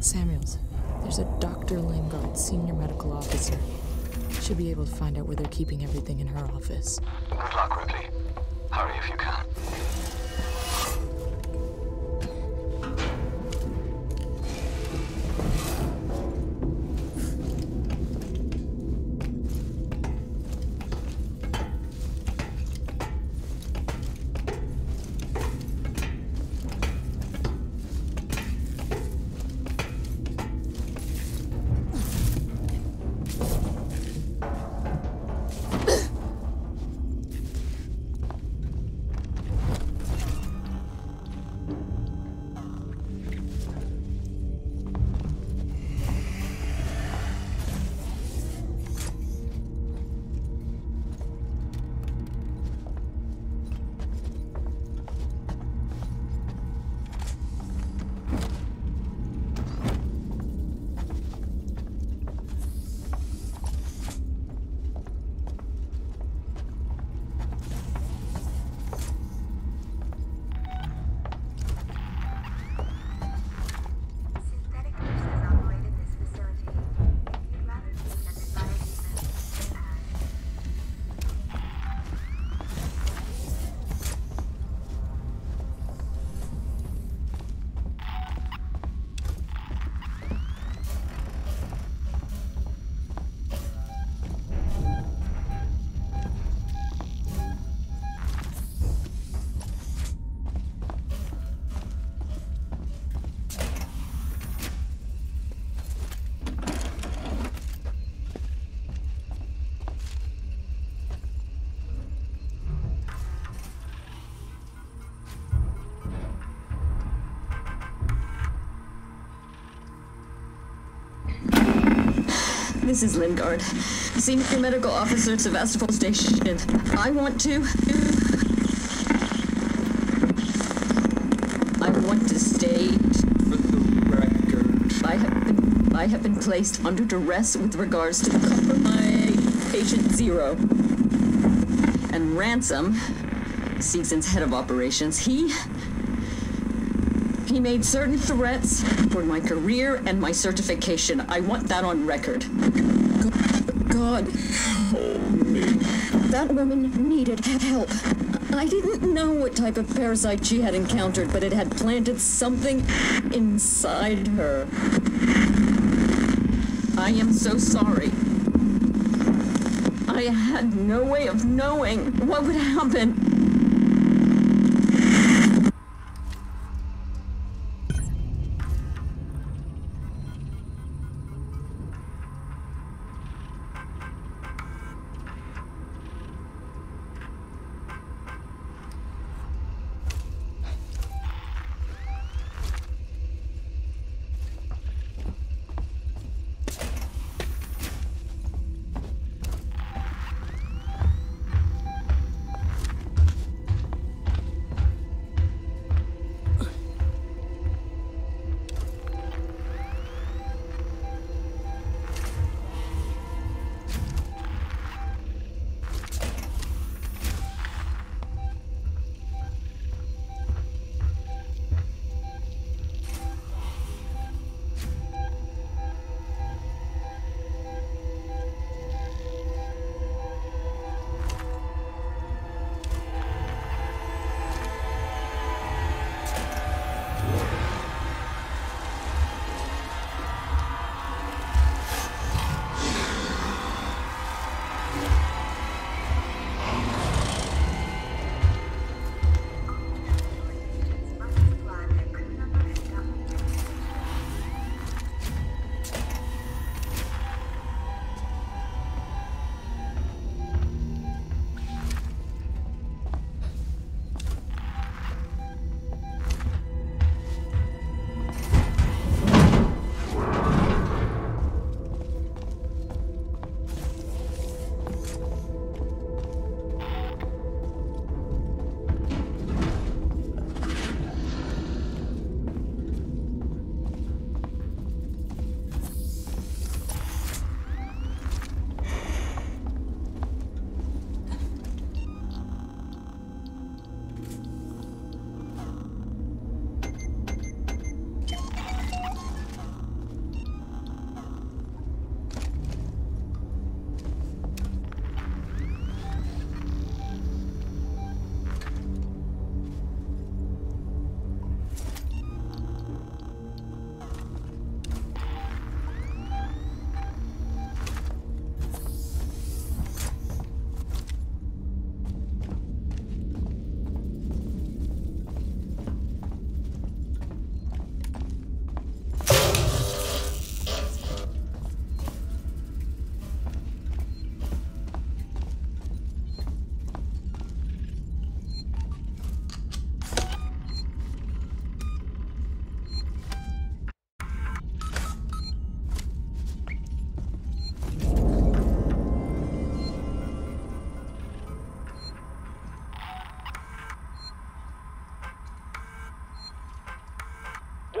Samuels, there's a Dr. Lingard, senior medical officer. Should be able to find out where they're keeping everything in her office. Good luck, Ripley. Hurry if you can. This is Lingard, Senior Medical Officer at Sevastopol Station. I want to state for the record. I have been placed under duress with regards to my patient Zero. And Ransom, Seegson's head of operations, he made certain threats for my career and my certification. I want that on record. God. That woman needed help. I didn't know what type of parasite she had encountered, but it had planted something inside her. I am so sorry. I had no way of knowing what would happen.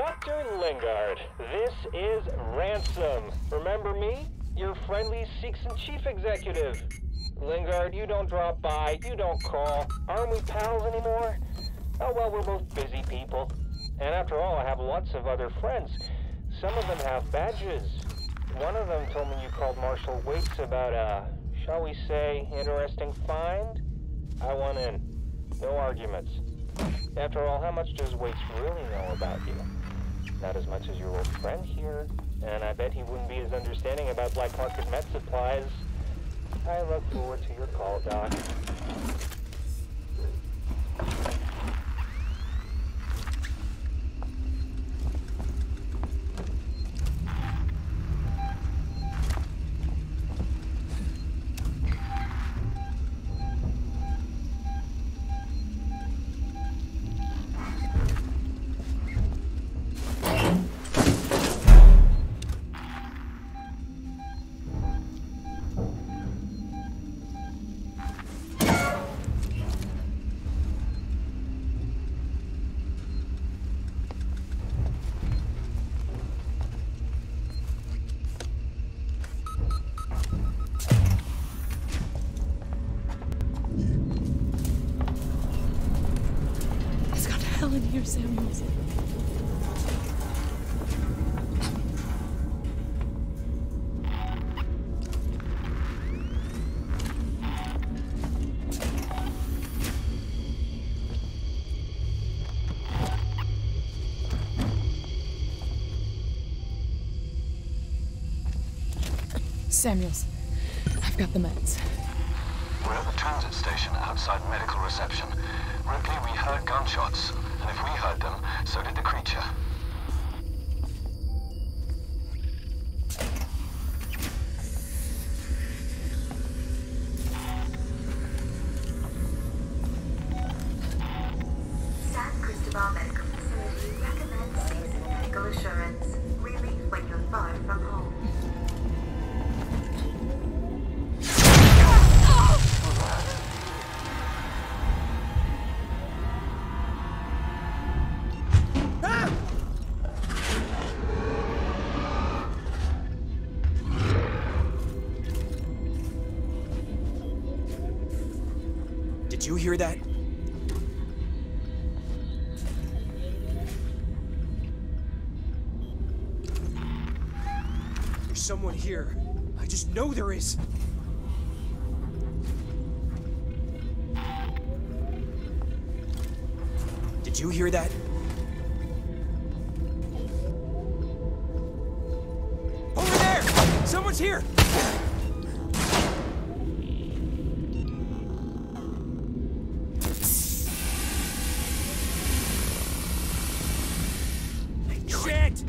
Dr. Lingard, this is Ransom. Remember me? Your friendly Seegson chief executive. Lingard, you don't drop by, you don't call. Aren't we pals anymore? Oh well, we're both busy people. And after all, I have lots of other friends. Some of them have badges. One of them told me you called Marshal Waits about a, shall we say, interesting find? I want in. No arguments. After all, how much does Waits really know about you? Not as much as your old friend here. And I bet he wouldn't be as understanding about black market med supplies. I look forward to your call, Doc. In here, Samuels. Samuels, I've got the meds. We're at the transit station outside medical reception. Ripley, we heard gunshots. And if we heard them, so did the creature. San Cristobal Medical Facility recommends basic medical assurance. Relief when you're far from home. Did you hear that? There's someone here. I just know there is. Did you hear that? Over there! Someone's here! Shit!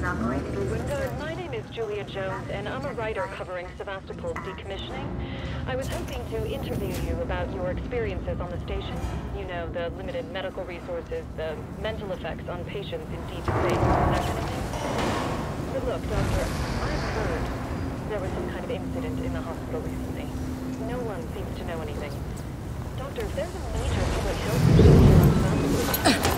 operated using Lingard, my name is Julia Jones, and I'm a writer covering Sevastopol's decommissioning. I was hoping to interview you about your experiences on the station. You know, the limited medical resources, the mental effects on patients in deep space, that kind of thing. But look, Doctor, I've heard there was some kind of incident in the hospital recently. No one seems to know anything. Doctor, if there's a major public health issue here on Sevastopol,